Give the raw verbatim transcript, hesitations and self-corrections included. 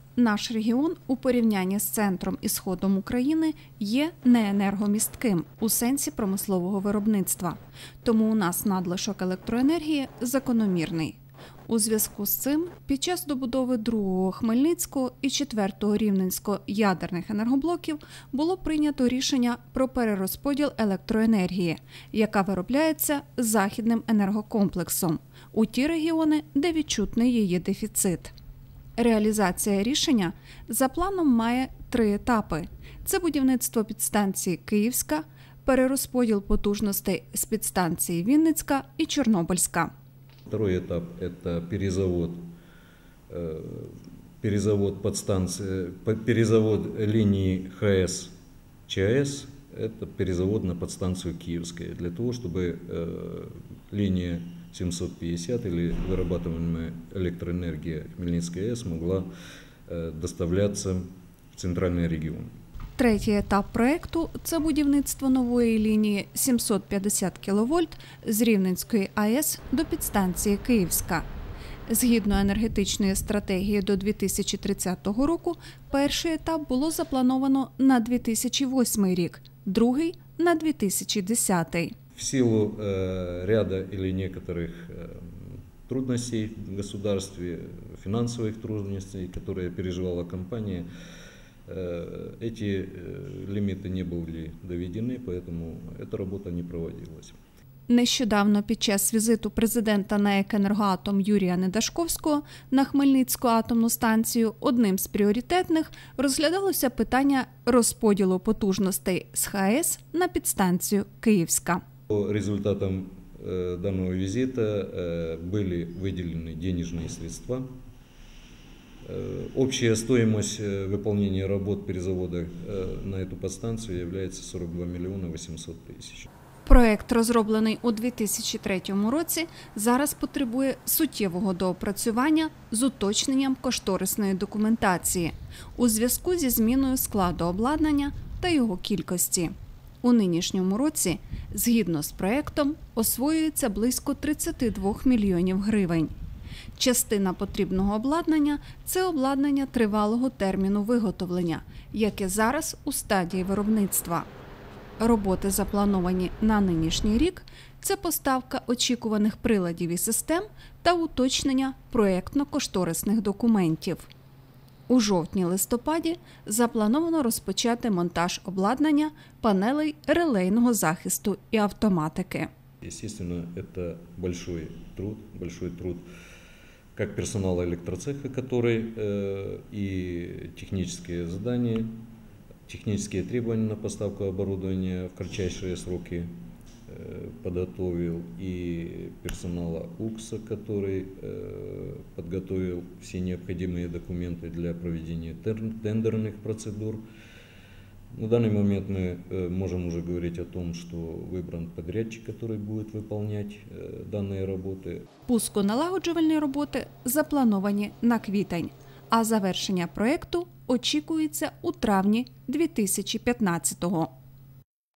Наш регіон у порівнянні з центром і сходом України є неенергомістким у сенсі промислового виробництва, тому у нас надлишок електроенергії закономірний. У зв'язку з цим під час добудови другого Хмельницького і четвертого Рівненського ядерних енергоблоків було прийнято рішення про перерозподіл електроенергії, яка виробляється західним енергокомплексом, у ті регіони, де відчутний її дефіцит. Реалізація рішення за планом має три етапи. Це будівництво підстанції Київська, перерозподіл потужностей з підстанції Вінницька і Чорнобильська. Второй этап – это перезавод, перезавод, подстанции, перезавод линии ХЭС, ЧАЭС, это перезавод на подстанцию Киевская, для того, чтобы линия семьсот пятьдесят или вырабатываемая электроэнергия Хмельницкой АЭС могла доставляться в центральный регион. Третій етап проєкту – це будівництво нової лінії сімсот п'ятдесят кіловольт з Рівненської АЕС до підстанції Київська. Згідно енергетичної стратегії до дві тисячі тридцятого року, перший етап було заплановано на дві тисячі восьмий рік, другий – на дві тисячі десятий. В силу э, ряда или некоторых э, трудностей в государстве, финансовых трудностей, которые переживала компания, эти лимиты не были доведены, поэтому эта работа не проводилась. Нещодавно під час візиту президента НАЕК «Енергоатом» Юрія Недашковського на Хмельницьку атомну станцію одним з пріоритетних розглядалося питання розподілу потужностей з ХАЕС на підстанцію Київська. По результатам данного визита были выделены денежные средства. Общая стоимость выполнения работ перезавода на эту подстанцию является сорок два миллиона восемьсот тысяч. Проект, розроблений у дві тисячі третьому році, зараз потребує суттєвого доопрацювання з уточненням кошторисної документації у зв'язку зі зміною складу обладнання та його кількості. У нинішньому році, згідно з проектом, освоюється близько тридцять два мільйонів гривень. Частина потрібного обладнання – це обладнання тривалого терміну виготовлення, яке зараз у стадії виробництва. Роботи, заплановані на нинішній рік – це поставка очікуваних приладів і систем та уточнення проєктно-кошторисних документів. У жовтні-листопаді заплановано розпочати монтаж обладнання панелей релейного захисту і автоматики. Естественно, это большой труд, большой труд как персонала электроцеха, который э, и технические задания, технические требования на поставку оборудования в кратчайшие сроки э, подготовил, и персонала УКСа, который э, подготовил все необходимые документы для проведения тендерных процедур. На данный момент мы можем уже говорить о том, что выбран подрядчик, который будет выполнять данные работы. Пусконалагоджувальні роботи заплановані на квітень, а завершення проєкту очікується у травні дві тисячі п'ятнадцятого.